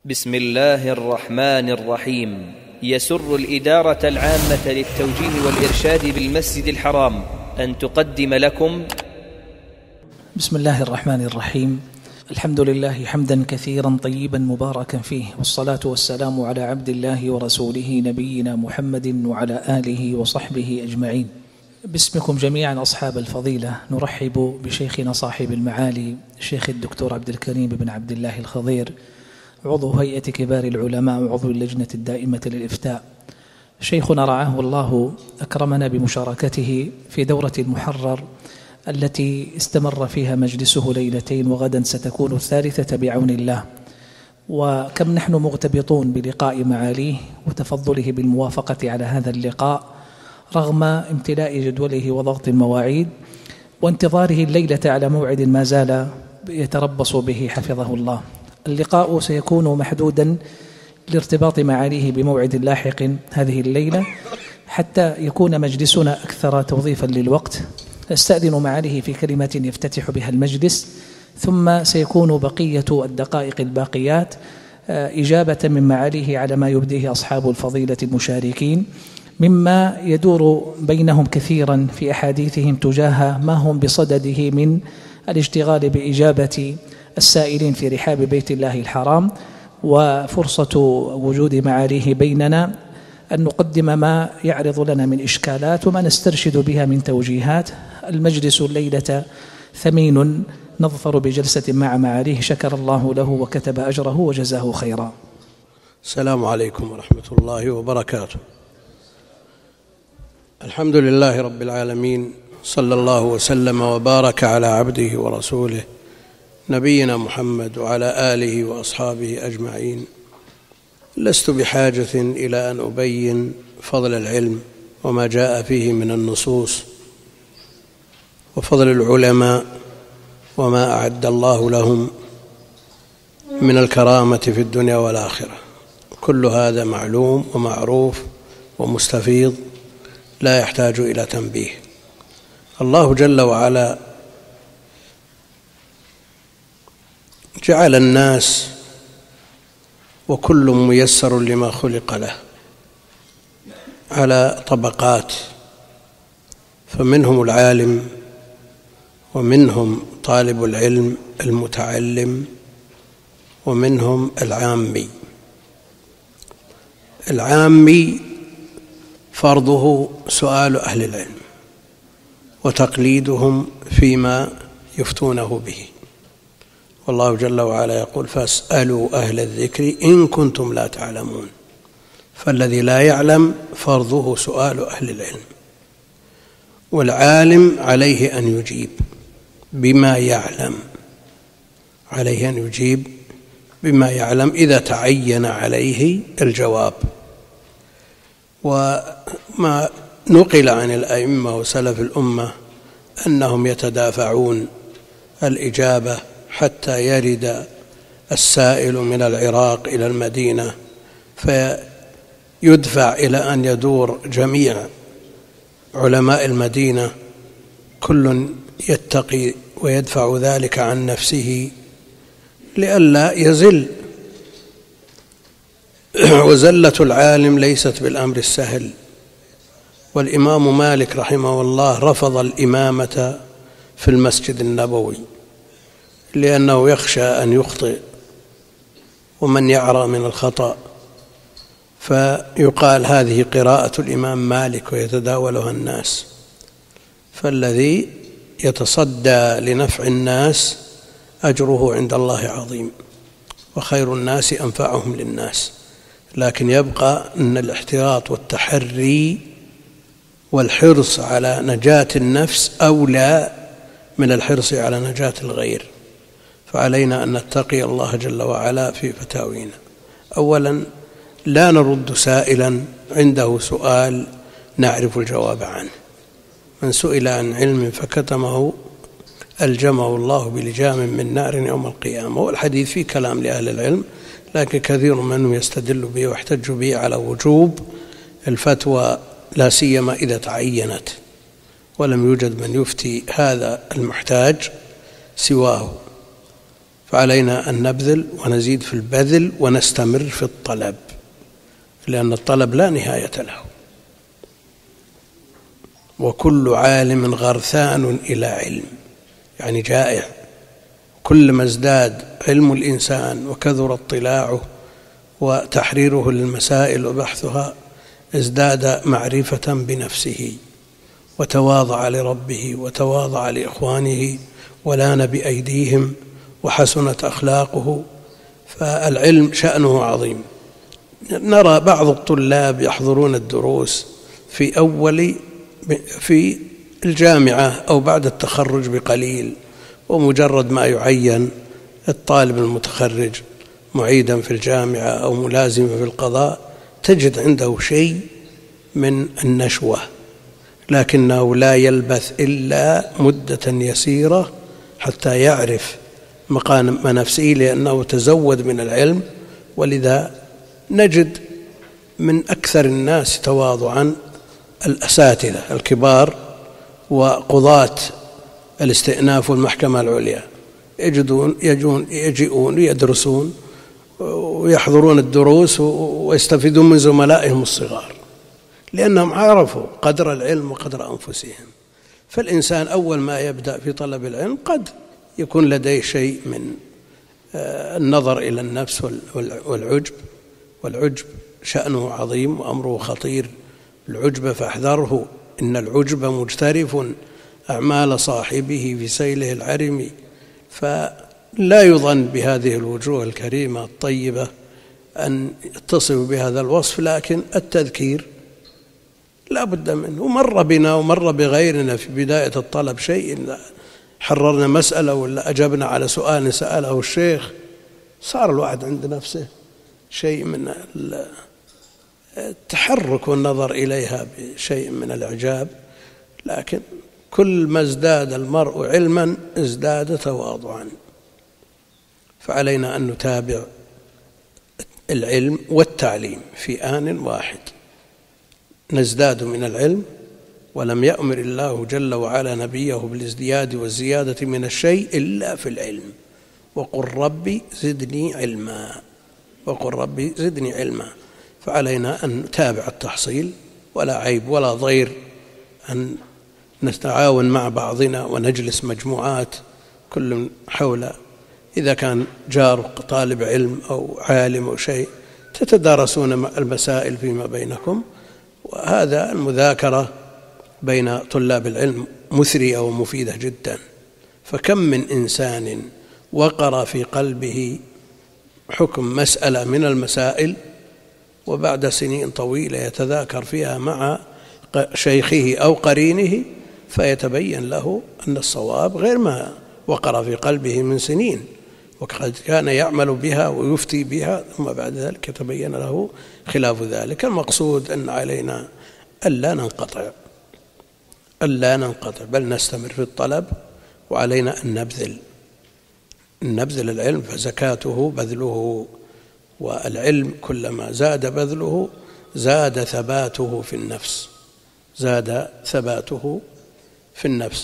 بسم الله الرحمن الرحيم. يسر الإدارة العامة للتوجيه والإرشاد بالمسجد الحرام أن تقدم لكم بسم الله الرحمن الرحيم. الحمد لله حمدا كثيرا طيبا مباركا فيه، والصلاة والسلام على عبد الله ورسوله نبينا محمد وعلى آله وصحبه أجمعين. باسمكم جميعا أصحاب الفضيلة نرحب بشيخنا صاحب المعالي الشيخ الدكتور عبد الكريم بن عبد الله الخضير، عضو هيئة كبار العلماء وعضو اللجنة الدائمة للإفتاء. شيخنا رعاه الله أكرمنا بمشاركته في دورة المحرر التي استمر فيها مجلسه ليلتين، وغدا ستكون الثالثة بعون الله. وكم نحن مغتبطون بلقاء معاليه وتفضله بالموافقة على هذا اللقاء رغم امتلاء جدوله وضغط المواعيد وانتظاره الليلة على موعد ما زال يتربص به حفظه الله. اللقاء سيكون محدودا لارتباط معاليه بموعد لاحق هذه الليلة حتى يكون مجلسنا أكثر توظيفا للوقت. أستأذن معاليه في كلمة يفتتح بها المجلس، ثم سيكون بقية الدقائق الباقيات إجابة من معاليه على ما يبديه أصحاب الفضيلة المشاركين مما يدور بينهم كثيرا في أحاديثهم تجاه ما هم بصدده من الاشتغال بإجابة السائلين في رحاب بيت الله الحرام. وفرصة وجود معاليه بيننا أن نقدم ما يعرض لنا من إشكالات وما نسترشد بها من توجيهات. المجلس الليلة ثمين نظفر بجلسة مع معاليه، شكر الله له وكتب أجره وجزاه خيرا. السلام عليكم ورحمة الله وبركاته. الحمد لله رب العالمين، صلى الله وسلم وبارك على عبده ورسوله نبينا محمد وعلى آله وأصحابه أجمعين. لست بحاجة إلى أن أبين فضل العلم وما جاء فيه من النصوص وفضل العلماء وما أعد الله لهم من الكرامة في الدنيا والآخرة. كل هذا معلوم ومعروف ومستفيض لا يحتاج إلى تنبيه. الله جل وعلا جعل الناس وكل ميسر لما خلق له على طبقات، فمنهم العالم ومنهم طالب العلم المتعلم ومنهم العامي. العامي فرضه سؤال أهل العلم وتقليدهم فيما يفتونه به، والله جل وعلا يقول فاسألوا أهل الذكر إن كنتم لا تعلمون. فالذي لا يعلم فرضه سؤال أهل العلم، والعالم عليه أن يجيب بما يعلم، عليه أن يجيب بما يعلم إذا تعين عليه الجواب. وما نقل عن الأئمة وسلف الأمة أنهم يتدافعون الإجابة حتى يرد السائل من العراق إلى المدينة فيدفع إلى أن يدور جميع علماء المدينة، كل يتقي ويدفع ذلك عن نفسه لئلا يزل. وزلة العالم ليست بالأمر السهل. والإمام مالك رحمه الله رفض الإمامة في المسجد النبوي لأنه يخشى أن يخطئ ومن يعرى من الخطأ، فيقال هذه قراءة الإمام مالك ويتداولها الناس. فالذي يتصدى لنفع الناس أجره عند الله عظيم، وخير الناس أنفعهم للناس. لكن يبقى أن الاحتياط والتحري والحرص على نجاة النفس أولى من الحرص على نجاة الغير. فعلينا أن نتقي الله جل وعلا في فتاوينا. أولا، لا نرد سائلا عنده سؤال نعرف الجواب عنه. من سئل عن علم فكتمه ألجمه الله بلجام من نار يوم القيامة. والحديث فيه كلام لأهل العلم، لكن كثير منهم يستدل به ويحتج به على وجوب الفتوى، لا سيما إذا تعينت ولم يوجد من يفتي هذا المحتاج سواه. فعلينا أن نبذل ونزيد في البذل ونستمر في الطلب، لأن الطلب لا نهاية له، وكل عالم غرثان إلى علم، يعني جائع. كلما ازداد علم الإنسان وكثر اطلاعه وتحريره للمسائل وبحثها ازداد معرفة بنفسه، وتواضع لربه وتواضع لإخوانه ولان بأيديهم وحسنت أخلاقه. فالعلم شأنه عظيم. نرى بعض الطلاب يحضرون الدروس في الجامعة أو بعد التخرج بقليل، ومجرد ما يعين الطالب المتخرج معيدا في الجامعة أو ملازما في القضاء تجد عنده شيء من النشوة، لكنه لا يلبث إلا مدة يسيرة حتى يعرف مقام نفسه، لأنه تزود من العلم. ولذا نجد من أكثر الناس تواضعا الأساتذة الكبار وقضاة الاستئناف والمحكمة العليا، يجيئون يدرسون ويحضرون الدروس ويستفيدون من زملائهم الصغار، لأنهم عرفوا قدر العلم وقدر أنفسهم. فالإنسان أول ما يبدأ في طلب العلم قد يكون لديه شيء من النظر إلى النفس والعجب شأنه عظيم وأمره خطير. العجب فاحذره، إن العجب مجترف أعمال صاحبه في سيله العرم. فلا يظن بهذه الوجوه الكريمة الطيبة أن يتصف بهذا الوصف، لكن التذكير لا بد منه. ومر بنا ومر بغيرنا في بداية الطلب شيء، حررنا مسألة ولا أجبنا على سؤال سأله الشيخ، صار الواحد عند نفسه شيء من التحرك والنظر إليها بشيء من الإعجاب. لكن كل ما ازداد المرء علما ازداد تواضعا. فعلينا أن نتابع العلم والتعليم في آن واحد، نزداد من العلم، ولم يأمر الله جل وعلا نبيه بالازدياد والزيادة من الشيء إلا في العلم. وقل ربي زدني علما، وقل ربي زدني علما. فعلينا أن نتابع التحصيل، ولا عيب ولا ضير أن نتعاون مع بعضنا ونجلس مجموعات كل حول، إذا كان جار طالب علم أو عالم أو شيء تتدارسون المسائل فيما بينكم. وهذا المذاكرة بين طلاب العلم مثرية ومفيدة جدا. فكم من إنسان وقر في قلبه حكم مسألة من المسائل، وبعد سنين طويلة يتذاكر فيها مع شيخه أو قرينه، فيتبين له أن الصواب غير ما وقر في قلبه من سنين، وقد كان يعمل بها ويفتي بها، ثم بعد ذلك يتبين له خلاف ذلك. المقصود أن علينا ألا ننقطع بل نستمر في الطلب، وعلينا أن نبذل العلم، فزكاته بذله. والعلم كلما زاد بذله زاد ثباته في النفس.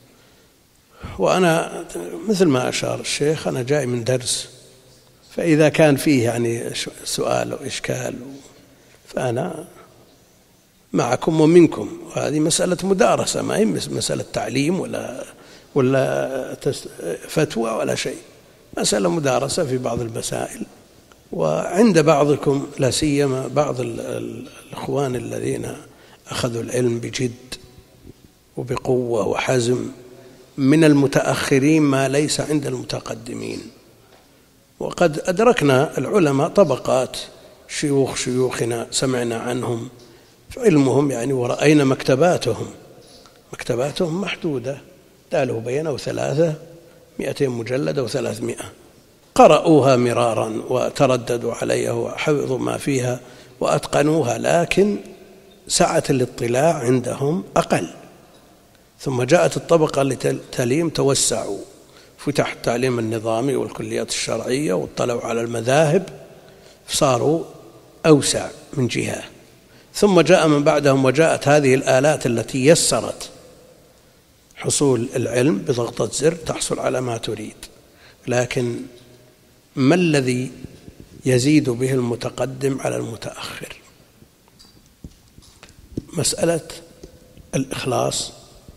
وأنا مثل ما أشار الشيخ أنا جاي من درس، فإذا كان فيه يعني سؤال أو إشكال فأنا معكم ومنكم. وهذه مسألة مدارسة، ما هي مسألة تعليم ولا فتوى ولا شيء، مسألة مدارسة في بعض المسائل. وعند بعضكم لا سيما بعض الإخوان الذين أخذوا العلم بجد وبقوة وحزم من المتأخرين ما ليس عند المتقدمين. وقد أدركنا العلماء طبقات، شيوخنا سمعنا عنهم في علمهم يعني، ورأينا مكتباتهم محدودة، داله بينه 300 مجلد أو 300، قرأوها مرارا وترددوا عليها وحفظوا ما فيها وأتقنوها، لكن سعة الاطلاع عندهم أقل. ثم جاءت الطبقة للتعليم توسعوا، فتح التعليم النظامي والكليات الشرعية واطلعوا على المذاهب، صاروا أوسع من جهة. ثم جاء من بعدهم وجاءت هذه الآلات التي يسرت حصول العلم، بضغطة زر تحصل على ما تريد. لكن ما الذي يزيد به المتقدم على المتأخر؟ مسألة الإخلاص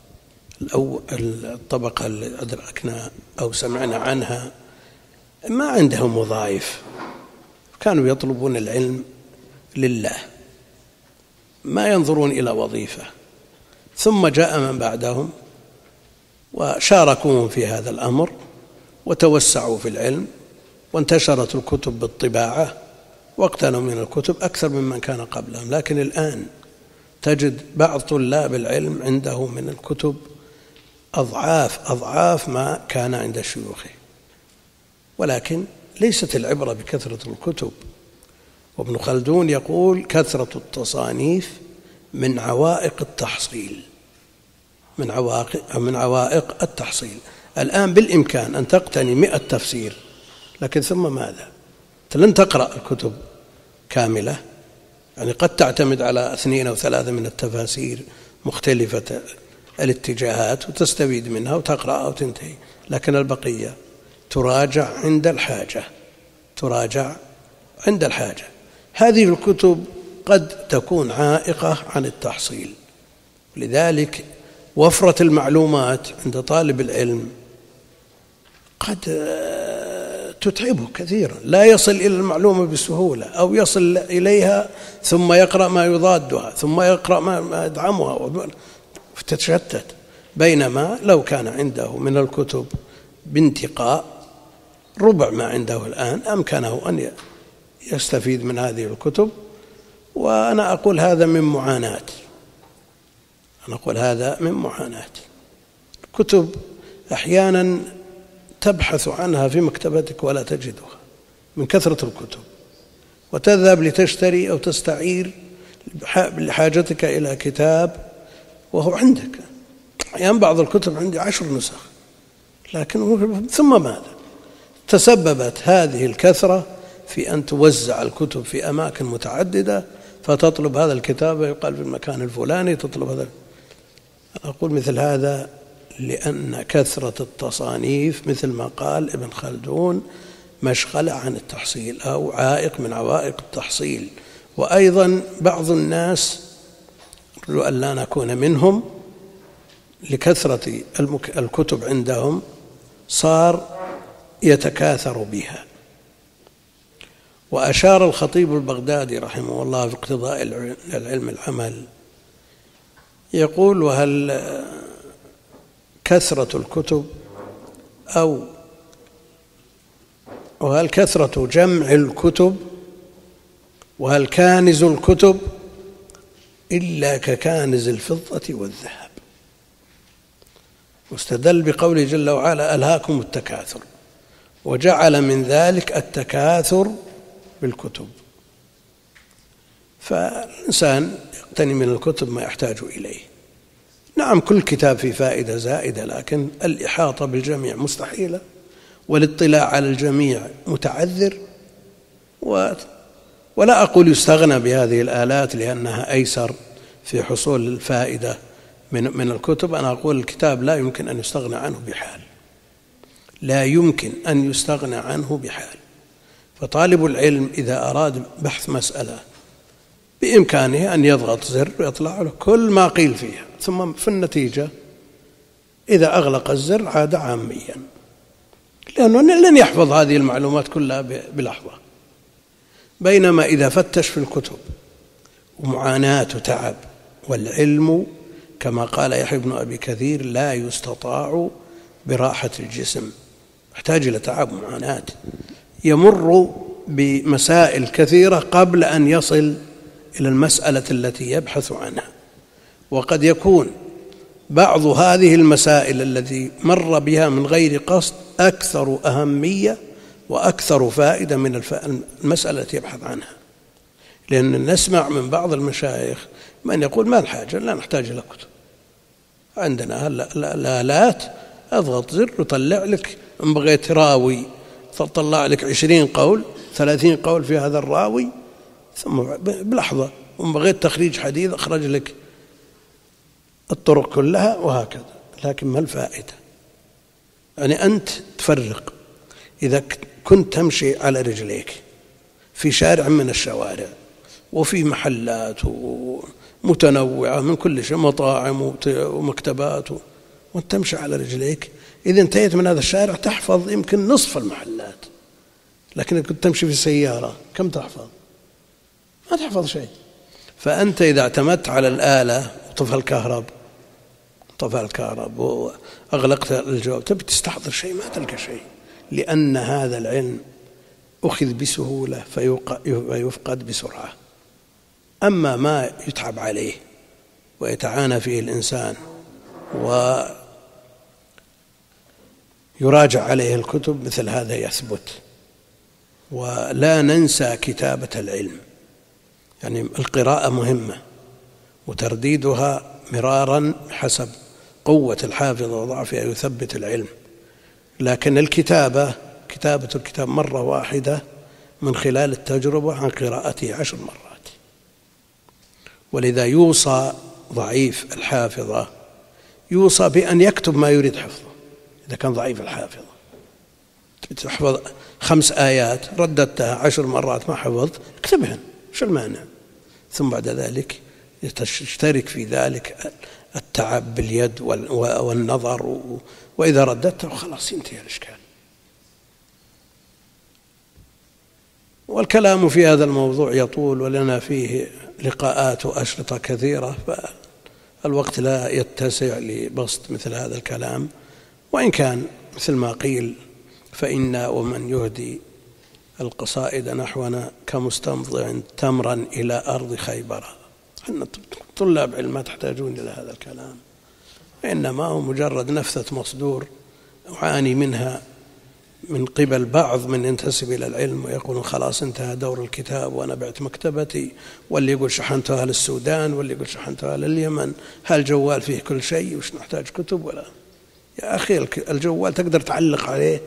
الطبقة اللي أدركنا أو سمعنا عنها ما عندهم وظائف، كانوا يطلبون العلم لله، ما ينظرون إلى وظيفة. ثم جاء من بعدهم وشاركوهم في هذا الأمر وتوسعوا في العلم، وانتشرت الكتب بالطباعة واقتنوا من الكتب أكثر ممن كان قبلهم. لكن الآن تجد بعض طلاب العلم عنده من الكتب أضعاف ما كان عند شيوخه. ولكن ليست العبرة بكثرة الكتب. وابن خلدون يقول: كثرة التصانيف من عوائق التحصيل، من عوائق التحصيل. الآن بالإمكان أن تقتني 100 تفسير، لكن ثم ماذا؟ لن تقرأ الكتب كاملة، يعني قد تعتمد على 2 أو 3 من التفاسير مختلفة الاتجاهات وتستفيد منها وتقرأها وتنتهي، لكن البقية تراجع عند الحاجة. هذه الكتب قد تكون عائقة عن التحصيل، لذلك وفرة المعلومات عند طالب العلم قد تتعبه كثيرا، لا يصل إلى المعلومة بسهولة، أو يصل إليها ثم يقرأ ما يضادها، ثم يقرأ ما يدعمها، فتتشتت. بينما لو كان عنده من الكتب بانتقاء ربع ما عنده الآن، أمكنه أن يستفيد من هذه الكتب. وأنا أقول هذا من معاناة. الكتب أحيانا تبحث عنها في مكتبتك ولا تجدها من كثرة الكتب، وتذهب لتشتري أو تستعير لحاجتك إلى كتاب وهو عندك. أحيانا بعض الكتب عندي 10 نسخ، لكن ثم ماذا؟ تسببت هذه الكثرة في أن توزع الكتب في أماكن متعددة، فتطلب هذا الكتاب يقال في المكان الفلاني، تطلب هذا. أقول مثل هذا لأن كثرة التصانيف مثل ما قال ابن خلدون مشغلة عن التحصيل أو عائق من عوائق التحصيل. وأيضا بعض الناس أن لا نكون منهم لكثرة الكتب عندهم صار يتكاثر بها. وأشار الخطيب البغدادي رحمه الله في اقتضاء العلم العمل، يقول: وهل كثرة الكتب وهل كثرة جمع الكتب وهل كانز الكتب إلا ككانز الفضة والذهب. واستدل بقوله جل وعلا: ألهاكم التكاثر، وجعل من ذلك التكاثر بالكتب. فالإنسان يقتني من الكتب ما يحتاج إليه. نعم، كل كتاب فيه فائدة زائدة، لكن الإحاطة بالجميع مستحيلة، والاطلاع على الجميع متعذر. ولا أقول يستغنى بهذه الآلات لأنها أيسر في حصول الفائدة من الكتب. أنا أقول الكتاب لا يمكن أن يستغنى عنه بحال، لا يمكن أن يستغنى عنه بحال. فطالب العلم إذا أراد بحث مسألة بإمكانه أن يضغط زر ويطلع له كل ما قيل فيها، ثم في النتيجة إذا أغلق الزر عاد عاميا، لأنه لن يحفظ هذه المعلومات كلها بلحظة. بينما إذا فتش في الكتب ومعاناة وتعب، والعلم كما قال يحيى بن أبي كثير لا يستطاع براحة الجسم، يحتاج إلى تعب ومعاناة، يمر بمسائل كثيرة قبل أن يصل إلى المسألة التي يبحث عنها. وقد يكون بعض هذه المسائل التي مر بها من غير قصد أكثر أهمية وأكثر فائدة من المسألة التي يبحث عنها. لأن نسمع من بعض المشايخ من يقول: ما الحاجة، لا نحتاج إلى كتب، عندنا الآلات، أضغط زر وطلع لك، إن بغيت راوي طلع لك 20 قول 30 قول في هذا الراوي ثم بلحظة، وإن بغيت تخريج حديث أخرج لك الطرق كلها، وهكذا. لكن ما الفائدة؟ يعني أنت تفرق إذا كنت تمشي على رجليك في شارع من الشوارع وفي محلات متنوعة من كل شيء، مطاعم ومكتبات، وانت تمشي على رجليك، إذا انتهيت من هذا الشارع تحفظ يمكن نصف المحلات، لكن إذا كنت تمشي في سيارة كم تحفظ؟ ما تحفظ شيء. فأنت إذا اعتمدت على الآلة وطفى الكهرب وأغلقت الجواب تبي تستحضر شيء ما تلقى شيء، لأن هذا العلم أخذ بسهولة فيفقد بسرعة. أما ما يتعب عليه ويتعانى فيه الإنسان ويراجع عليه الكتب مثل هذا يثبت. ولا ننسى كتابة العلم، يعني القراءة مهمة وترديدها مرارا حسب قوة الحافظ وضعفها يثبت العلم، لكن كتابة الكتاب مرة واحدة من خلال التجربة عن قراءته 10 مرات. ولذا يوصى ضعيف الحافظة يوصى بأن يكتب ما يريد حفظه. إذا كان ضعيف الحافظة تحفظ 5 آيات رددتها 10 مرات ما حفظت، اكتبهن، شو المانع؟ ثم بعد ذلك تشترك في ذلك التعب باليد والنظر، وإذا رددته خلاص ينتهي الإشكال. والكلام في هذا الموضوع يطول ولنا فيه لقاءات وأشرطة كثيرة، فالوقت لا يتسع لبسط مثل هذا الكلام، وإن كان مثل ما قيل فإنا ومن يهدي القصائد نحونا كمستمضع تمرا إلى أرض خيبر. أن طلاب علم ما تحتاجون إلى هذا الكلام، إنما هو مجرد نفثة مصدور أعاني منها من قبل بعض من ينتسب إلى العلم ويقولون خلاص انتهى دور الكتاب وأنا بعت مكتبتي، واللي يقول شحنتها للسودان واللي يقول شحنتها لليمن، هالجوال فيه كل شيء وش نحتاج كتب؟ ولا يا أخي الجوال تقدر تعلق عليه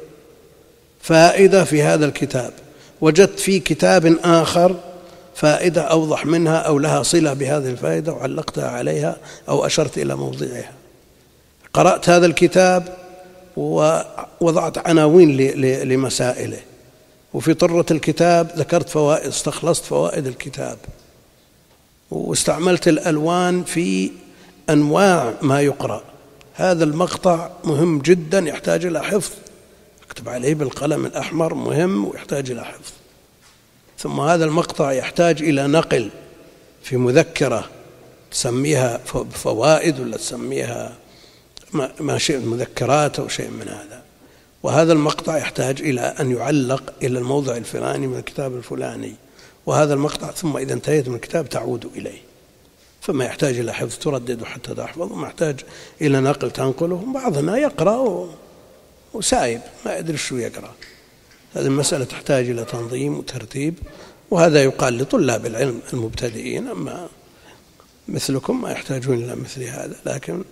فائدة في هذا الكتاب، وجدت في كتاب آخر فائدة أوضح منها أو لها صلة بهذه الفائدة وعلقتها عليها أو أشرت إلى موضعها. قرأت هذا الكتاب ووضعت عناوين لمسائله، وفي طرة الكتاب ذكرت فوائد، استخلصت فوائد الكتاب، واستعملت الألوان في أنواع ما يقرأ. هذا المقطع مهم جدا يحتاج إلى حفظ، اكتب عليه بالقلم الأحمر، مهم ويحتاج إلى حفظ. ثم هذا المقطع يحتاج إلى نقل في مذكرة تسميها فوائد ولا تسميها ما شيء مذكرات أو شيء من هذا. وهذا المقطع يحتاج إلى أن يعلق إلى الموضع الفلاني من الكتاب الفلاني، وهذا المقطع ثم إذا انتهيت من الكتاب تعود إليه. فما يحتاج إلى حفظ تردد حتى تحفظ، وما يحتاج إلى نقل تنقله. بعضنا يقرأ وسايب ما يدري شو يقرأ. هذه المسألة تحتاج إلى تنظيم وترتيب، وهذا يقال لطلاب العلم المبتدئين، أما مثلكم ما يحتاجون إلى مثل هذا. لكن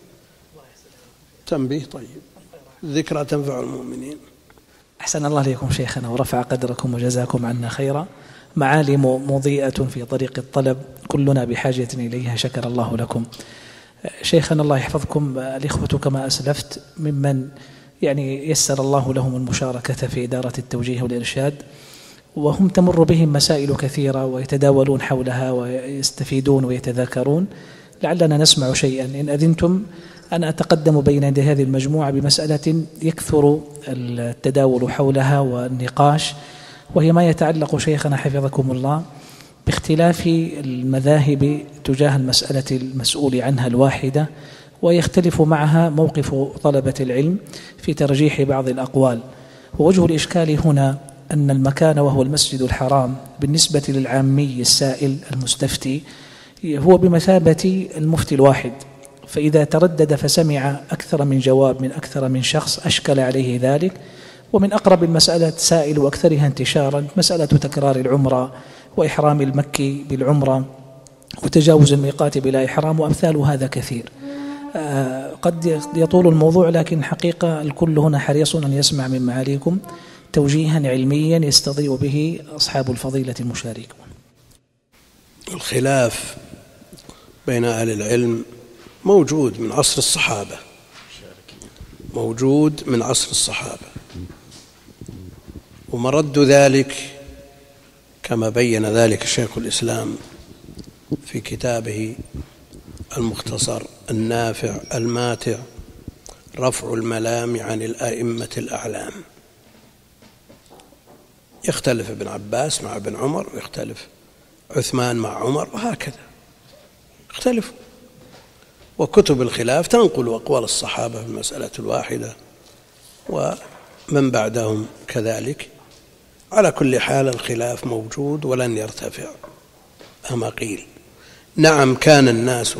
تنبيه طيب، الذكرى تنفع المؤمنين. أحسن الله إليكم شيخنا ورفع قدركم وجزاكم عنا خيرا. معالم مضيئة في طريق الطلب كلنا بحاجة إليها، شكر الله لكم. شيخنا الله يحفظكم، الإخوة كما أسلفت ممن يسر الله لهم المشاركة في إدارة التوجيه والإرشاد، وهم تمر بهم مسائل كثيرة ويتداولون حولها ويستفيدون ويتذاكرون. لعلنا نسمع شيئا إن أذنتم أن أتقدم بين يدي هذه المجموعة بمسألة يكثر التداول حولها والنقاش، وهي ما يتعلق شيخنا حفظكم الله باختلاف المذاهب تجاه المسألة المسؤول عنها الواحدة، ويختلف معها موقف طلبة العلم في ترجيح بعض الأقوال. ووجه الإشكال هنا أن المكان وهو المسجد الحرام بالنسبة للعامي السائل المستفتي هو بمثابة المفتي الواحد، فإذا تردد فسمع أكثر من جواب من أكثر من شخص أشكل عليه ذلك. ومن أقرب المسألة سائل وأكثرها انتشارا مسألة تكرار العمرة وإحرام المكي بالعمرة وتجاوز الميقات بلا إحرام وأمثال هذا كثير. قد يطول الموضوع، لكن حقيقة الكل هنا حريص أن يسمع من معاليكم توجيها علميا يستضيء به أصحاب الفضيلة المشاركون. الخلاف بين أهل العلم موجود من عصر الصحابة، ومرد ذلك كما بين ذلك شيخ الإسلام في كتابه المختصر النافع الماتع رفع الملام عن الأئمة الأعلام. يختلف ابن عباس مع ابن عمر، ويختلف عثمان مع عمر، وهكذا يختلف. وكتب الخلاف تنقل أقوال الصحابة في المسألة الواحدة ومن بعدهم كذلك. على كل حال الخلاف موجود ولن يرتفع أما قيل. نعم كان الناس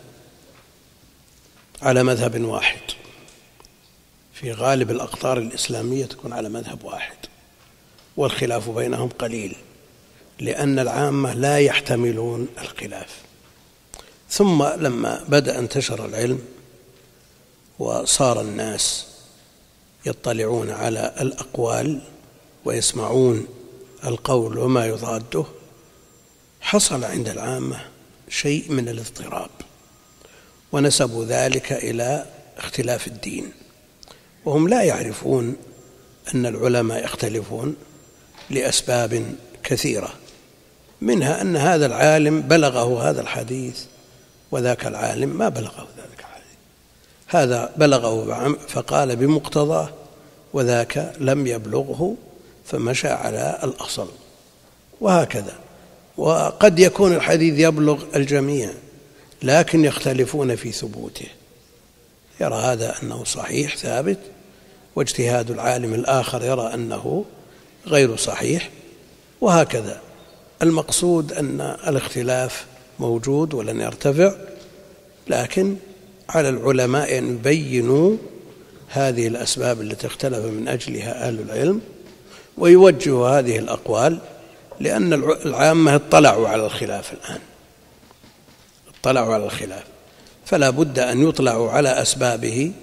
على مذهب واحد، في غالب الأقطار الإسلامية تكون على مذهب واحد، والخلاف بينهم قليل لأن العامة لا يحتملون الخلاف. ثم لما بدأ انتشر العلم وصار الناس يطلعون على الأقوال ويسمعون القول وما يضاده، حصل عند العامة شيء من الاضطراب، ونسبوا ذلك إلى اختلاف الدين، وهم لا يعرفون أن العلماء يختلفون لأسباب كثيرة، منها أن هذا العالم بلغه هذا الحديث وذاك العالم ما بلغه ذلك الحديث، هذا بلغه فقال بمقتضاه وذاك لم يبلغه فمشى على الأصل، وهكذا. وقد يكون الحديث يبلغ الجميع لكن يختلفون في ثبوته، يرى هذا أنه صحيح ثابت، واجتهاد العالم الآخر يرى أنه غير صحيح، وهكذا. المقصود أن الاختلاف موجود ولن يرتفع، لكن على العلماء أن يبينوا هذه الأسباب التي اختلف من أجلها أهل العلم ويوجهوا هذه الأقوال، لأن العامة اطلعوا على الخلاف الآن، اطلعوا على الخلاف، فلا بد أن يطلعوا على أسبابه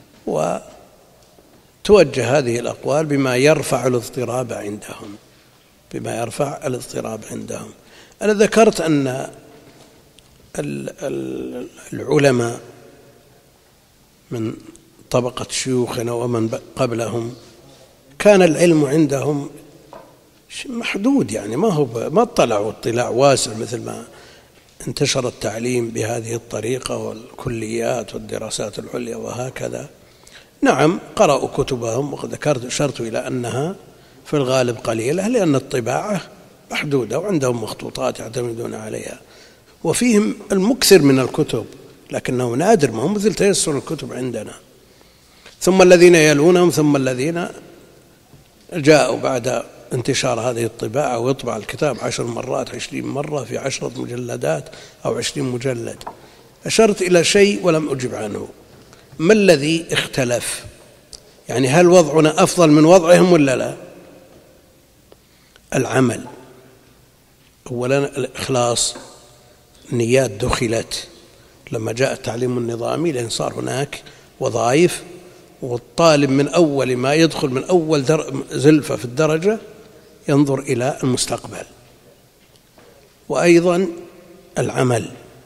وتوجه هذه الأقوال بما يرفع الاضطراب عندهم، بما يرفع الاضطراب عندهم. أنا ذكرت أن العلماء من طبقة شيوخنا ومن قبلهم كان العلم عندهم محدود، يعني ما اطلعوا اطلاع واسع مثل ما انتشر التعليم بهذه الطريقة والكليات والدراسات العليا وهكذا. نعم قرأوا كتبهم، وقد أشرت إلى أنها في الغالب قليلة لأن الطباعة محدودة وعندهم مخطوطات يعتمدون عليها، وفيهم المكثر من الكتب لكنه نادر، ما هو مثل تيسر الكتب عندنا. ثم الذين يلونهم، ثم الذين جاءوا بعد انتشار هذه الطباعة ويطبع الكتاب 10 مرات 20 مرة في 10 مجلدات أو 20 مجلد. أشرت إلى شيء ولم أجب عنه، ما الذي اختلف؟ يعني هل وضعنا أفضل من وضعهم ولا لا؟ العمل أولا، الإخلاص، نيات دخلت لما جاء التعليم النظامي، لأن صار هناك وظائف، والطالب من أول ما يدخل من أول زلفة في الدرجة ينظر إلى المستقبل. وأيضا العمل،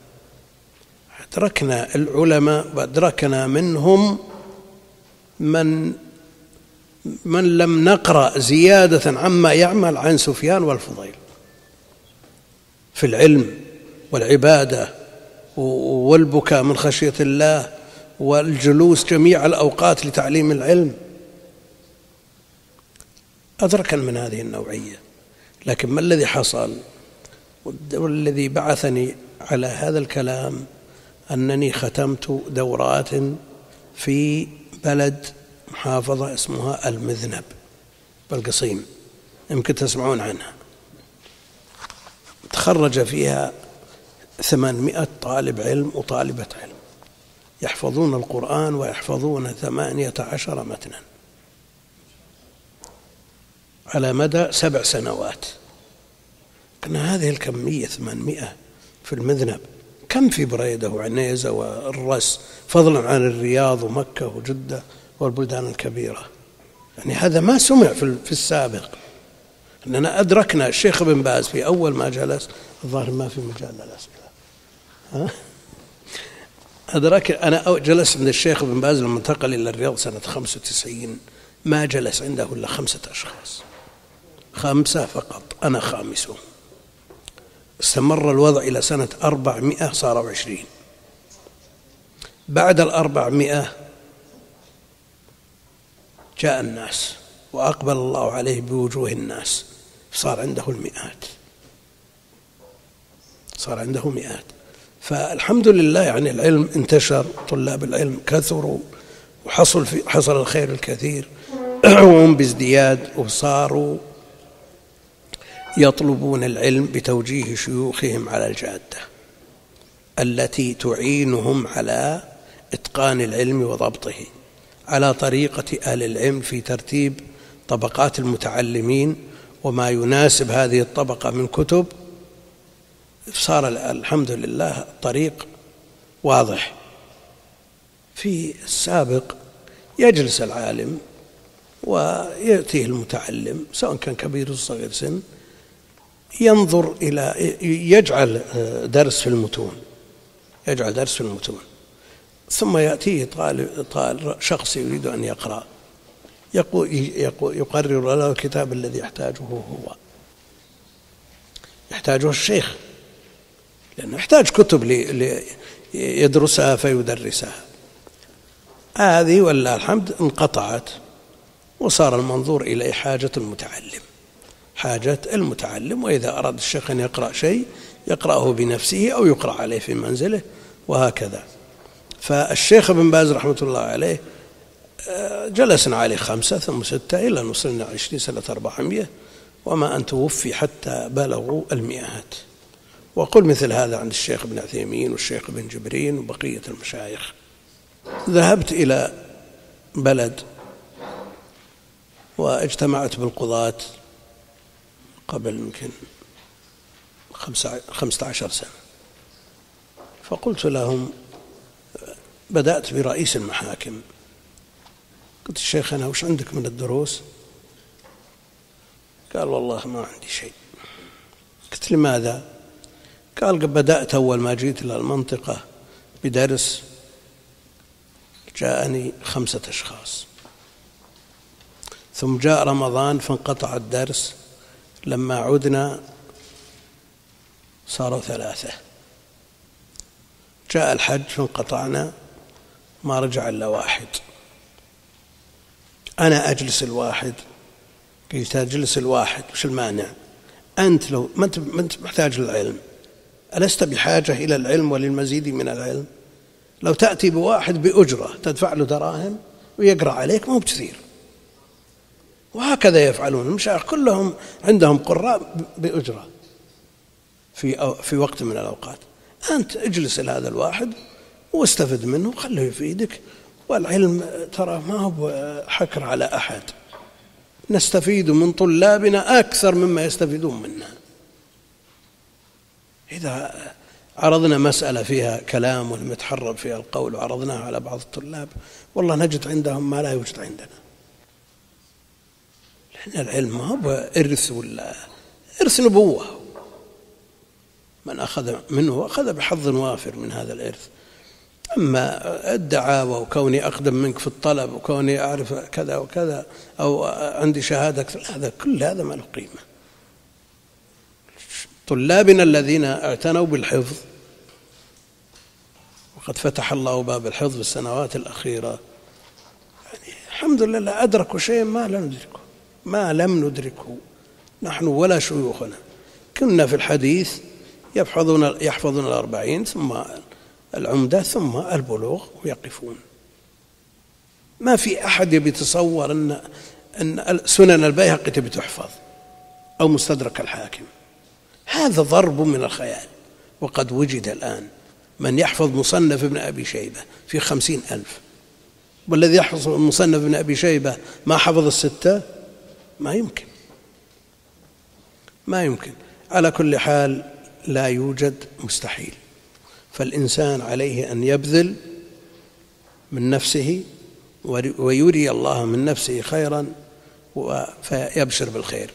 أدركنا العلماء وأدركنا منهم من لم نقرأ زيادة عما يعمل عن سفيان والفضيل في العلم والعبادة والبكاء من خشية الله والجلوس جميع الأوقات لتعليم العلم. أدركنا من هذه النوعية، لكن ما الذي حصل والذي بعثني على هذا الكلام أنني ختمت دورات في بلد محافظة اسمها المذنب بالقصيم، يمكن تسمعون عنها، تخرج فيها 800 طالب علم وطالبة علم يحفظون القرآن ويحفظون 18 متنا على مدى 7 سنوات. كان هذه الكمية 800 في المذنب، كم في بريدة وعنيزة والرس، فضلا عن الرياض ومكة وجدة والبلدان الكبيرة. يعني هذا ما سمع في السابق. أننا أدركنا الشيخ بن باز في أول ما جلس، الظاهر ما في مجال للأسئلة، أنا جلست عند الشيخ بن باز لما انتقل إلى الرياض سنة 95، ما جلس عنده إلا 5 أشخاص 5 فقط، أنا خامسهم. استمر الوضع إلى سنة 400 صاروا 20. بعد 400 جاء الناس وأقبل الله عليه بوجوه الناس، صار عنده المئات، صار عنده مئات. فالحمد لله يعني العلم انتشر، طلاب العلم كثروا، وحصل الخير الكثير وهم بازدياد، وصاروا يطلبون العلم بتوجيه شيوخهم على الجادة التي تعينهم على إتقان العلم وضبطه، على طريقة أهل العلم في ترتيب طبقات المتعلمين وما يناسب هذه الطبقة من كتب. صار الحمد لله الطريق واضح. في السابق يجلس العالم ويأتيه المتعلم سواء كان كبير أو صغير سن، ينظر إلى يجعل درس في المتون، يجعل درس في المتون، ثم يأتيه طالب شخص يريد أن يقرأ، يقرر له الكتاب الذي يحتاجه هو، يحتاجه الشيخ، لأنه يحتاج كتب يدرسها فيدرسها. هذه والله الحمد انقطعت، وصار المنظور إلى حاجة المتعلم، حاجة المتعلم. وإذا أراد الشيخ أن يقرأ شيء يقرأه بنفسه أو يقرأ عليه في منزله، وهكذا. فالشيخ ابن باز رحمة الله عليه جلسنا عليه 5 ثم 6 إلى أن وصلنا 20 سنة 400، وما أن توفي حتى بلغوا المئات. وقل مثل هذا عند الشيخ ابن عثيمين والشيخ ابن جبرين وبقية المشايخ. ذهبت إلى بلد واجتمعت بالقضاة قبل يمكن 15 سنة، فقلت لهم، بدأت برئيس المحاكم، قلت الشيخ أنا وش عندك من الدروس؟ قال والله ما عندي شيء. قلت لماذا؟ قال بدأت أول ما جيت إلى المنطقة بدرس، جاءني 5 أشخاص، ثم جاء رمضان فانقطع الدرس، لما عدنا صاروا 3، جاء الحج فانقطعنا ما رجع إلا 1. أنا أجلس الواحد، قلت أجلس الواحد وش المانع؟ أنت لو ما أنت محتاج للعلم، ألست بحاجة إلى العلم وللمزيد من العلم؟ لو تأتي بواحد بأجرة تدفع له دراهم ويقرأ عليك ما هو بكثير. وهكذا يفعلون المشايخ، كلهم عندهم قراء بأجرة في وقت من الأوقات. أنت اجلس لهذا الواحد واستفد منه وخله يفيدك. والعلم ترى ما هو حكر على أحد، نستفيد من طلابنا أكثر مما يستفيدون منا. إذا عرضنا مسألة فيها كلام ولم يتحرر فيها القول وعرضناها على بعض الطلاب، والله نجد عندهم ما لا يوجد عندنا. لأن العلم ما هو إرث ولا إرث نبوة، من أخذ منه أخذ بحظ وافر من هذا الإرث. أما الدعاوى وكوني أقدم منك في الطلب وكوني أعرف كذا وكذا أو عندي شهادة، هذا كل هذا ما له قيمة. طلابنا الذين اعتنوا بالحفظ، وقد فتح الله باب الحفظ في السنوات الأخيرة، يعني الحمد لله أدركوا شيء ما لم ندركه نحن ولا شيوخنا. كنا في الحديث يحفظون 40 ثم العمدة ثم البلوغ ويقفون. ما في أحد يتصور أن سنن البيهقي تبي تحفظ أو مستدرك الحاكم، هذا ضرب من الخيال. وقد وجد الآن من يحفظ مصنف ابن أبي شيبة في 50,000، والذي يحفظ مصنف ابن أبي شيبة ما حفظ 6، ما يمكن. على كل حال لا يوجد مستحيل، فالإنسان عليه أن يبذل من نفسه ويري الله من نفسه خيرا فيبشر بالخير.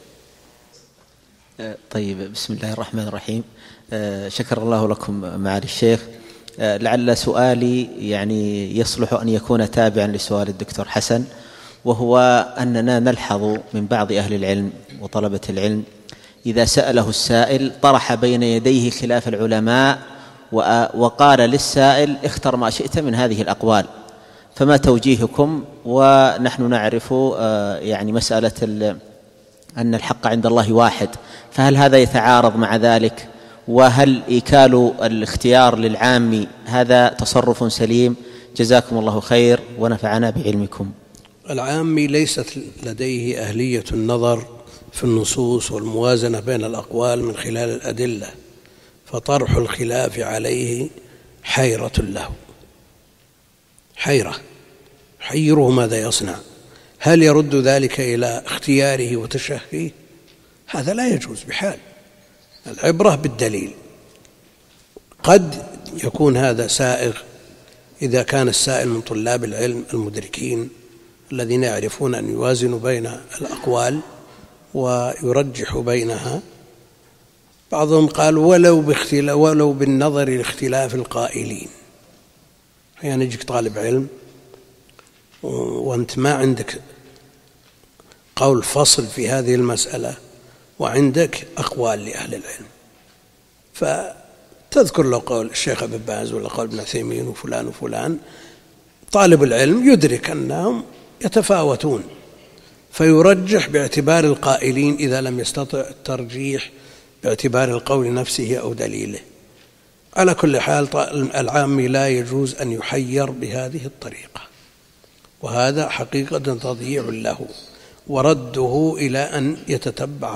طيب، بسم الله الرحمن الرحيم. شكر الله لكم معالي الشيخ. لعل سؤالي يعني يصلح أن يكون تابعا لسؤال الدكتور حسن، وهو أننا نلحظ من بعض أهل العلم وطلبة العلم إذا سأله السائل طرح بين يديه خلاف العلماء وقال للسائل اختر ما شئت من هذه الأقوال، فما توجيهكم؟ ونحن نعرف يعني مسألة أن الحق عند الله واحد، فهل هذا يتعارض مع ذلك؟ وهل إيكال الاختيار للعام هذا تصرف سليم؟ جزاكم الله خير ونفعنا بعلمكم. العامي ليست لديه أهلية النظر في النصوص والموازنة بين الأقوال من خلال الأدلة، فطرح الخلاف عليه حيرة له، حيره ماذا يصنع؟ هل يرد ذلك إلى اختياره وتشهيه؟ هذا لا يجوز بحال. العبرة بالدليل. قد يكون هذا سائغ إذا كان السائل من طلاب العلم المدركين الذين يعرفون أن يوازنوا بين الأقوال ويرجح بينها. بعضهم قال ولو بالنظر لاختلاف القائلين. يعني يجيك طالب علم وأنت ما عندك قول فصل في هذه المسألة وعندك أقوال لأهل العلم، فتذكر له قول الشيخ ابن باز ولا قول ابن عثيمين وفلان وفلان. طالب العلم يدرك أنهم يتفاوتون فيرجح باعتبار القائلين إذا لم يستطع الترجيح باعتبار القول نفسه أو دليله. على كل حال العامي لا يجوز أن يحير بهذه الطريقة، وهذا حقيقة تضييع له، ورده إلى أن يتتبع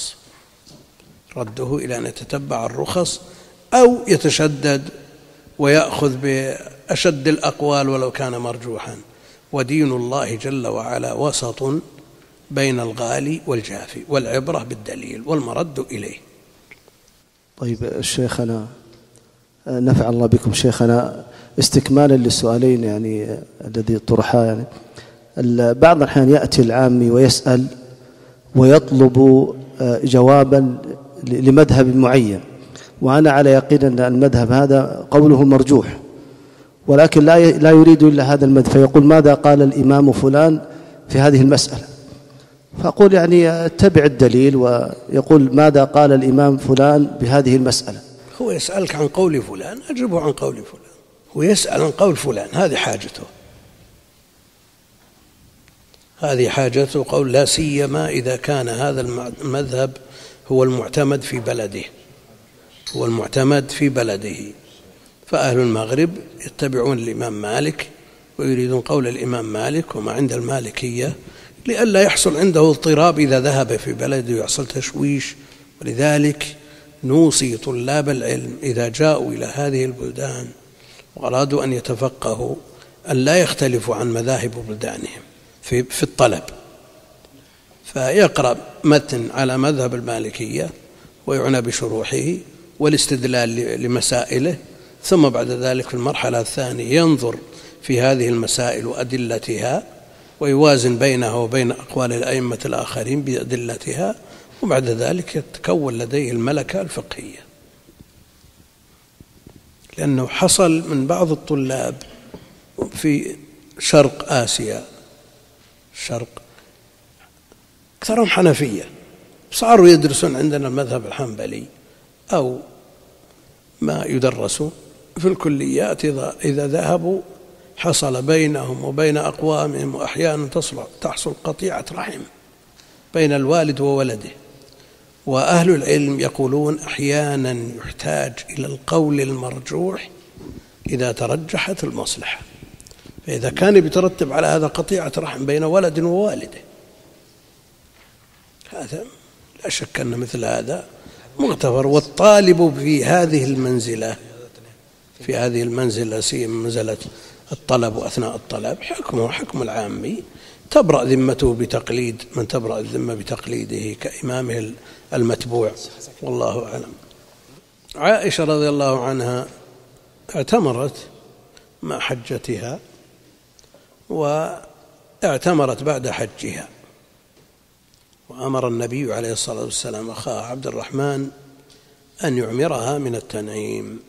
الرخص، أو يتشدد ويأخذ بأشد الأقوال ولو كان مرجوحا. ودين الله جل وعلا وسط بين الغالي والجافي، والعبرة بالدليل والمرد إليه. طيب شيخنا، نفع الله بكم شيخنا، استكمالا للسؤالين يعني الذي طرحا، يعني بعض الأحيان يأتي العامي ويسأل ويطلب جوابا لمذهب معين، وأنا على يقين أن المذهب هذا قوله مرجوح، ولكن لا يريد إلا هذا المذهب، فيقول ماذا قال الإمام فلان في هذه المسألة؟ فأقول يعني اتبع الدليل، ويقول ماذا قال الإمام فلان بهذه المسألة. هو يسألك عن قول فلان، أجبه عن قول فلان. هو يسأل عن قول فلان، هذه حاجته قول، لا سيما إذا كان هذا المذهب هو المعتمد في بلده. فأهل المغرب يتبعون الإمام مالك ويريدون قول الإمام مالك وما عند المالكية، لئلا يحصل عنده اضطراب إذا ذهب في بلده ويحصل تشويش. ولذلك نوصي طلاب العلم إذا جاءوا إلى هذه البلدان وأرادوا أن يتفقهوا أن لا يختلفوا عن مذاهب بلدانهم في الطلب، فيقرأ متن على مذهب المالكية ويعنى بشروحه والاستدلال لمسائله، ثم بعد ذلك في المرحلة الثانية ينظر في هذه المسائل وأدلتها ويوازن بينها وبين أقوال الأئمة الآخرين بأدلتها، وبعد ذلك يتكون لديه الملكة الفقهية. لأنه حصل من بعض الطلاب في شرق آسيا، أكثرهم حنفية، صاروا يدرسون عندنا المذهب الحنبلي أو ما يدرس في الكليات. إذا ذهبوا حصل بينهم وبين أقوامهم وأحيانا تحصل قطيعة رحم بين الوالد وولده. وأهل العلم يقولون أحيانا يحتاج إلى القول المرجوح إذا ترجحت المصلحة، فإذا كان بيترتب على هذا قطيعة رحم بين ولد ووالده، هذا لا شك أن مثل هذا مغتفر. والطالب في هذه المنزلة سيما منزلة الطلب وأثناء الطلب حكمه حكم العامي، تبرأ ذمته بتقليد من تبرأ الذمة بتقليده كإمامه المتبوع، والله أعلم. عائشة رضي الله عنها اعتمرت مع حجتها واعتمرت بعد حجها، وأمر النبي عليه الصلاة والسلام أخاه عبد الرحمن أن يعمرها من التنعيم.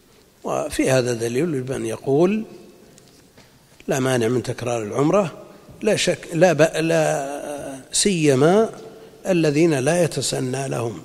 وفي هذا دليل لمن يقول لا مانع من تكرار العمرة لا شك لا سيما الذين لا يتسنى لهم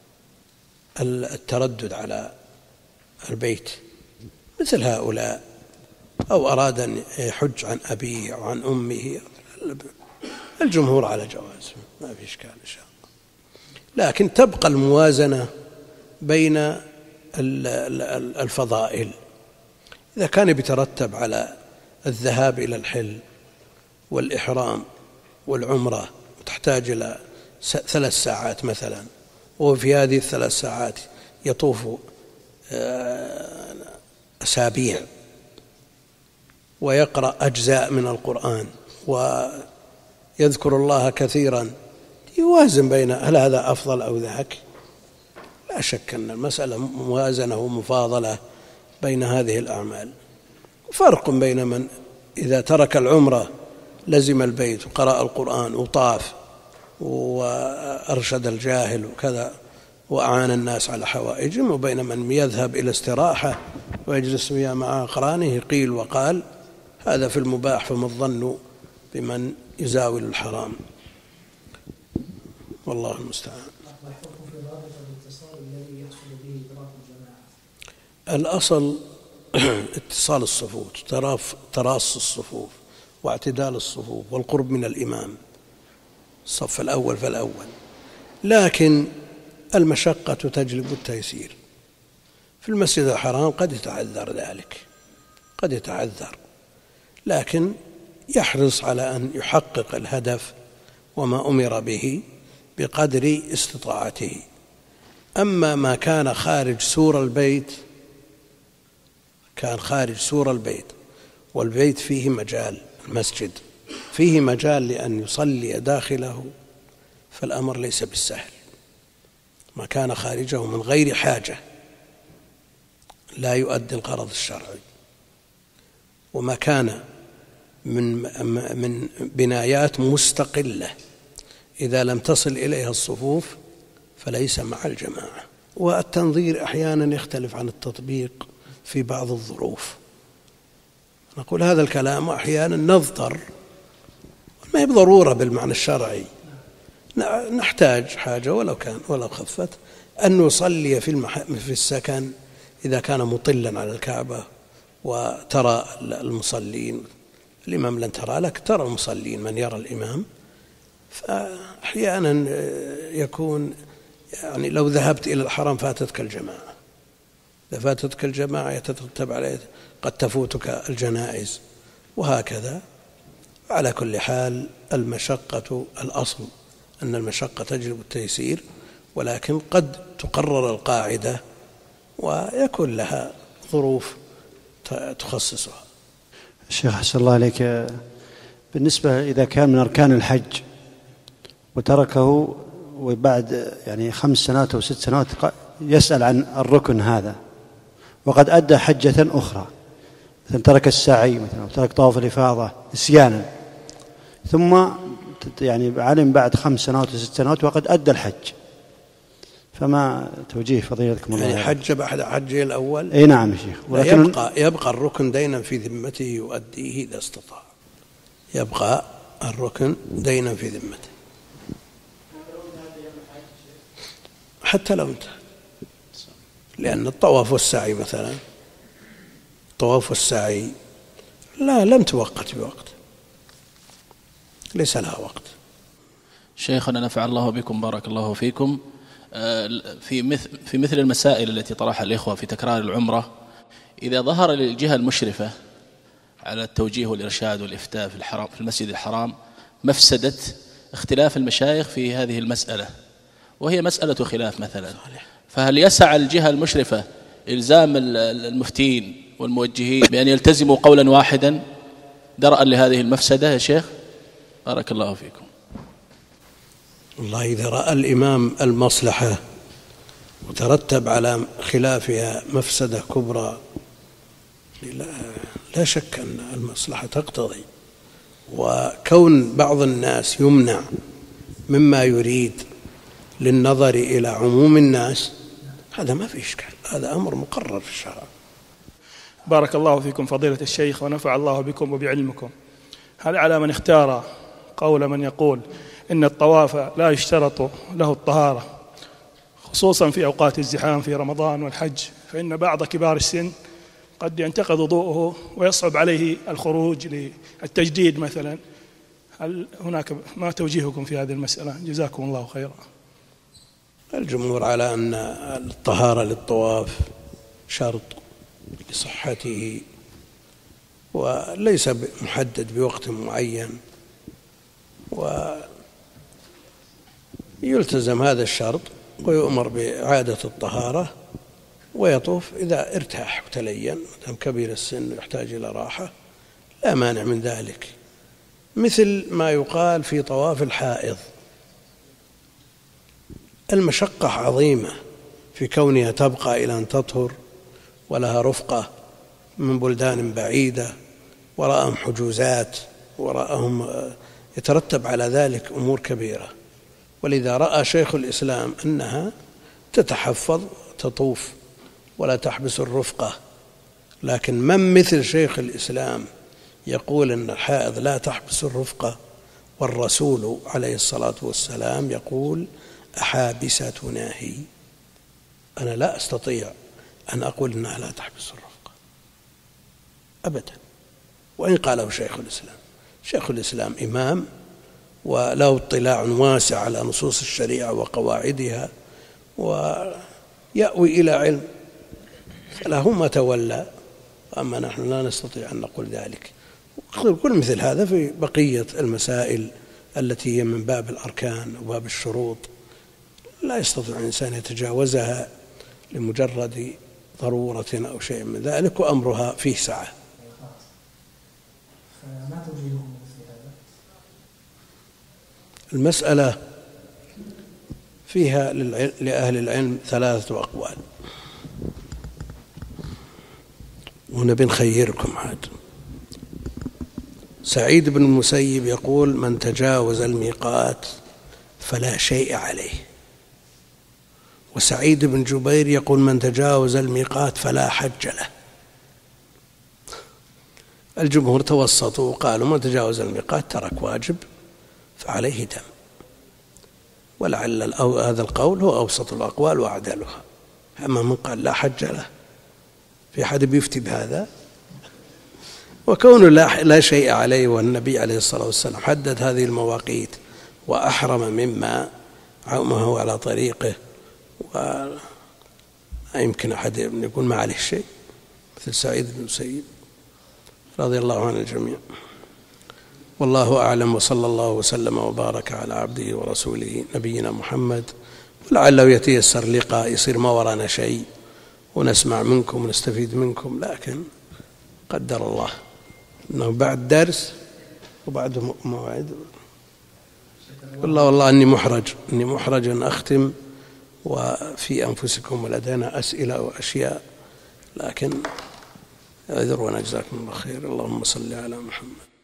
التردد على البيت مثل هؤلاء، أو أراد أن يحج عن أبيه أو عن أمه، الجمهور على جوازه ما في إشكال إن شاء الله. لكن تبقى الموازنة بين الفضائل. إذا كان بيترتب على الذهاب إلى الحل والإحرام والعمرة تحتاج إلى 3 ساعات مثلا، وفي هذه ال3 ساعات يطوف أسابيع ويقرأ أجزاء من القرآن ويذكر الله كثيرا، يوازن بين هل هذا أفضل أو ذاك. لا شك أن المسألة موازنة ومفاضلة بين هذه الأعمال. فرق بين من إذا ترك العمرة لزم البيت وقرأ القرآن وطاف وأرشد الجاهل وكذا وأعان الناس على حوائجهم، وبين من يذهب إلى استراحة ويجلس مع أقرانه قيل وقال. هذا في المباح، فما الظن بمن يزاول الحرام؟ والله المستعان. الأصل اتصال الصفوف، تراص الصفوف واعتدال الصفوف والقرب من الإمام، الصف الأول فالأول. لكن المشقة تجلب التيسير. في المسجد الحرام قد يتعذر ذلك، قد يتعذر، لكن يحرص على أن يحقق الهدف وما أمر به بقدر استطاعته. أما ما كان خارج سور البيت، كان خارج سور البيت والبيت فيه مجال، المسجد فيه مجال لأن يصلي داخله، فالأمر ليس بالسهل. ما كان خارجه من غير حاجة لا يؤدي الغرض الشرعي، وما كان من بنايات مستقلة إذا لم تصل إليها الصفوف فليس مع الجماعة. والتنظير أحيانا يختلف عن التطبيق في بعض الظروف. نقول هذا الكلام وأحيانا نضطر، ما هي بضرورة بالمعنى الشرعي، نحتاج حاجة ولو خفت أن نصلي في السكن إذا كان مطلا على الكعبة وترى المصلين، الإمام لن ترى لك، ترى المصلين من يرى الإمام. فأحيانا يكون يعني لو ذهبت إلى الحرم فاتتك الجماعة، إذا فاتتك الجماعة يترتب عليه قد تفوتك الجنائز وهكذا. على كل حال المشقة الأصل أن المشقة تجلب التيسير، ولكن قد تقرر القاعدة ويكون لها ظروف تخصصها. الشيخ أحسن الله عليك، بالنسبة إذا كان من أركان الحج وتركه وبعد يعني 5 سنوات أو 6 سنوات يسأل عن الركن هذا وقد أدى حجة أخرى، مثلا ترك السعي مثلا أو ترك طواف الإفاضة نسيانا، ثم يعني علم بعد 5 سنوات و6 سنوات وقد أدى الحج، فما توجيه فضيلتكم الله؟ يعني حج بعد حجه الأول؟ أي نعم يا شيخ، ولكن يبقى الركن دينا في ذمته يؤديه إذا استطاع، يبقى الركن دينا في ذمته حتى لو انتهى. لأن الطواف والسعي مثلا، الطواف والسعي لم توقت بوقت، ليس لها وقت. شيخنا نفع الله بكم، بارك الله فيكم. في مثل المسائل التي طرحها الإخوة في تكرار العمرة، إذا ظهر للجهة المشرفة على التوجيه والإرشاد والإفتاء في المسجد الحرام مفسدة اختلاف المشايخ في هذه المسألة، وهي مسألة خلاف مثلا، فهل يسع الجهة المشرفة إلزام المفتين والموجهين بأن يلتزموا قولا واحدا درءا لهذه المفسدة يا شيخ؟ بارك الله فيكم. والله إذا رأى الإمام المصلحة وترتب على خلافها مفسدة كبرى لا شك أن المصلحة تقتضي، وكون بعض الناس يمنع مما يريد للنظر إلى عموم الناس هذا ما في إشكال، هذا أمر مقرر في الشرع. بارك الله فيكم فضيلة الشيخ ونفع الله بكم وبعلمكم. هل على من اختار قول من يقول إن الطواف لا يشترط له الطهارة خصوصا في أوقات الزحام في رمضان والحج، فإن بعض كبار السن قد ينتقض وضوءه ويصعب عليه الخروج للتجديد مثلا، هل هناك ما توجيهكم في هذه المسألة؟ جزاكم الله خيرا. الجمهور على أن الطهارة للطواف شرط لصحته وليس محدد بوقت معين، ويلتزم هذا الشرط ويؤمر بإعادة الطهارة ويطوف إذا ارتاح وتلين، دام كبير السن يحتاج إلى راحة لا مانع من ذلك، مثل ما يقال في طواف الحائض. المشقة عظيمة في كونها تبقى إلى أن تطهر ولها رفقة من بلدان بعيدة، وراءهم حجوزات، وراءهم يترتب على ذلك أمور كبيرة، ولذا رأى شيخ الإسلام أنها تتحفظ تطوف ولا تحبس الرفقة. لكن من مثل شيخ الإسلام يقول أن الحائض لا تحبس الرفقة، والرسول عليه الصلاة والسلام يقول أحابستنا هي؟ أنا لا أستطيع أن أقول أنها لا تحبس الرفقة أبدا، وإن قاله شيخ الإسلام. شيخ الإسلام إمام وله اطلاع واسع على نصوص الشريعة وقواعدها، ويأوي إلى علم، فله ما تولى، أما نحن لا نستطيع أن نقول ذلك. كل مثل هذا في بقية المسائل التي هي من باب الأركان وباب الشروط لا يستطيع الإنسان يتجاوزها لمجرد ضرورة أو شيء من ذلك، وأمرها فيه سعة. المسألة فيها لأهل العلم 3 أقوال، ونبي نخيركم عاد. سعيد بن المسيب يقول من تجاوز الميقات فلا شيء عليه، وسعيد بن جبير يقول من تجاوز الميقات فلا حج له. الجمهور توسطوا وقالوا من تجاوز الميقات ترك واجب فعليه دم، ولعل هذا القول هو أوسط الأقوال وأعدلها. أما من قال لا حج له، في أحد بيفتي بهذا؟ وكون لا شيء عليه، والنبي عليه الصلاة والسلام حدد هذه المواقيت وأحرم مما هو على طريقه، ولا يمكن أحد يقول ما عليه شيء مثل سعيد بن المسيب رضي الله عن الجميع. والله أعلم، وصلى الله وسلم وبارك على عبده ورسوله نبينا محمد. ولعله يتيسر لقاء يصير ما ورانا شيء ونسمع منكم ونستفيد منكم، لكن قدر الله أنه بعد درس وبعد موعد. والله أني محرج أن أختم وفي أنفسكم ولدينا أسئلة وأشياء، لكن اعذرونا جزاكم الله خير. اللهم صل على محمد.